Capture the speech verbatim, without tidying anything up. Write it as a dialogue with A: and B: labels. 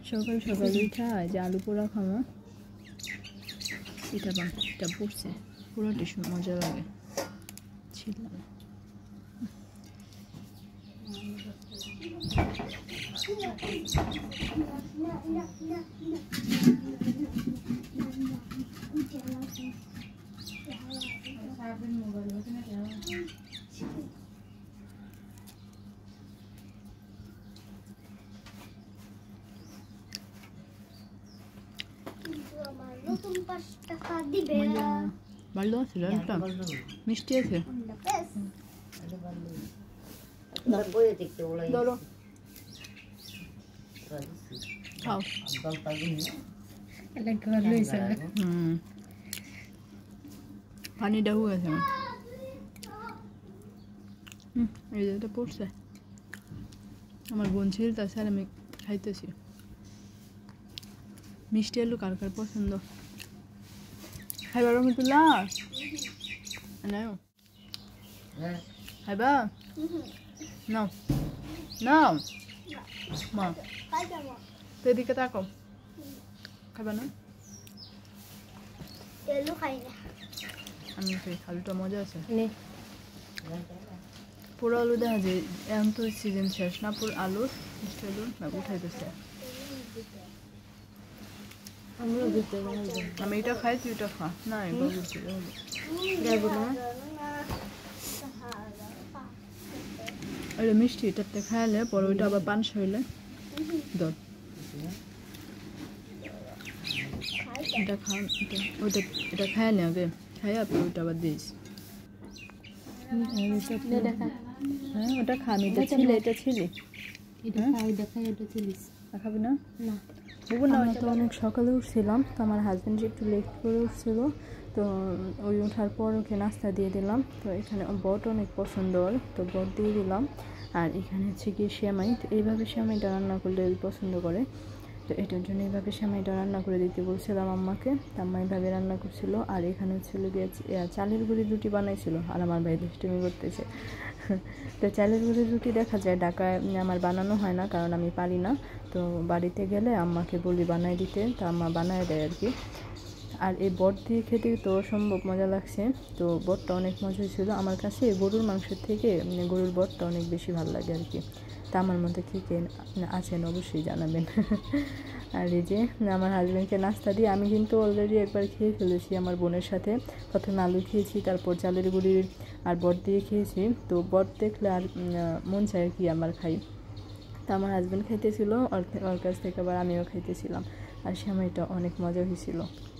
A: সকাল সকাল উঠা যে আলু পোড়া খামো এটা বান এটা পড়ছে পুরোটি মজা লাগে ছিল ভালো আছে ডালটা মিষ্টি আছে খাও হুম পানিটা হয়ে গেছে হুম এই যেটা পড়ছে আমার বোন ছিল তাছাড়া আমি খাইতেছি মিষ্টি আলু কার কার পছন্দ খাইবা রহমতুল্লাহ নাও খাইবা নাও নাও মা তো এদিকে তাকো খাইবা না আমি খাই আলুটা মজা আছে পুরো আলু দেখা যায় এখন তো সিজন শেষ না পুরো আলু মিষ্টি আলু উঠাইতেছে আমি এটা খাই তুই এটা খা না এটা এটা মিষ্টি এটাতে খাইলে পরে ওইটা আবার পান হইলে দর এটা খা ওইটা এটা খাইলে আগে খাই আপনি ওইটা আবার দিস হ্যাঁ ওটা খা আমি এটা ছিলে এটা ছিলে খাবি না না তো অনেক সকালে উঠছিলাম তো আমার হাজব্যান্ড একটু লেট করে উঠছিল তো ওই ওঠার পর ওকে নাস্তা দিয়ে দিলাম তো এখানে বট অনেক পছন্দ ওর তো বট দিয়ে দিলাম আর এখানে হচ্ছে গিয়ে সেমাই তো এইভাবে সেমাইটা রান্না করলে পছন্দ করে তো এটার জন্য এইভাবে সেমাইটা রান্না করে দিতে বলছিলাম আম্মাকে আম্মা এইভাবে রান্না করছিল আর এখানে হচ্ছিল গিয়ে চালের গুঁড়ির রুটি বানাইছিল আর আমার ভাই দুষ্টুমি করতেছে তো চালের গুঁড়ির রুটি দেখা যায় ঢাকায় আমার বানানো হয় না কারণ আমি পারি না তো বাড়িতে গেলে আম্মাকে বলি বানাই দিতে তো আম্মা বানায় দেয় আর কি আর এই বট দিয়ে খেতে তো অসম্ভব মজা লাগছে তো বটটা অনেক মজা হয়েছিল আমার কাছে গরুর মাংসের থেকে গরুর বটটা অনেক বেশি ভালো লাগে আর কি তা আমার মধ্যে কে কে আছেন অবশ্যই জানাবেন আর এই যে আমার হাজব্যান্ডকে নাস্তা দিয়ে আমি কিন্তু অলরেডি একবার খেয়ে ফেলেছি আমার বোনের সাথে প্রথমে আলু খেয়েছি তারপর চালের গুঁড়ির আর বট দিয়ে খেয়েছি তো বট দেখলে আর মন চায় আর কি আমার খাই তো আমার হাজব্যান্ড খাইতেছিল ওর কাছ থেকে আবার আমিও খাইতেছিলাম আর সেমাইটা অনেক মজা হয়েছিল।